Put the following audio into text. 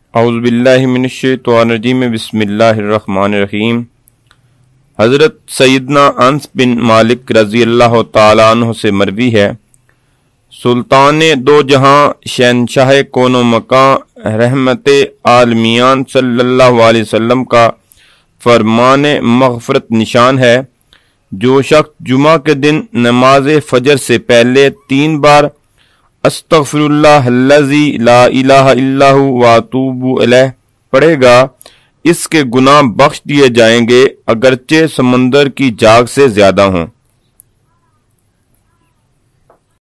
औज़ुबिल्लाहि मिनश्शैतानिर्रजीम बिस्मिल्लाहिर्रहमानिर्रहीम। हज़रत सैयदना अनस बिन मालिक रज़ी अल्लाह तआला अन्हु से मरवी है, सुल्तान दो जहां शहनशाह कोनो मकां रहमत आलमियान सल्लल्लाहु अलैहि वसल्लम का फरमान मग़फ़रत निशान है, जो शख्स जुमा के दिन नमाज फजर से पहले 3 बार अस्तग़फ़िरुल्लाहल्लज़ी ला इलाहा इल्लहु व अतूबु अलैह पढ़ेगा, इसके गुनाह बख्श दिए जाएंगे, अगरचे समंदर की झाग से ज्यादा हों।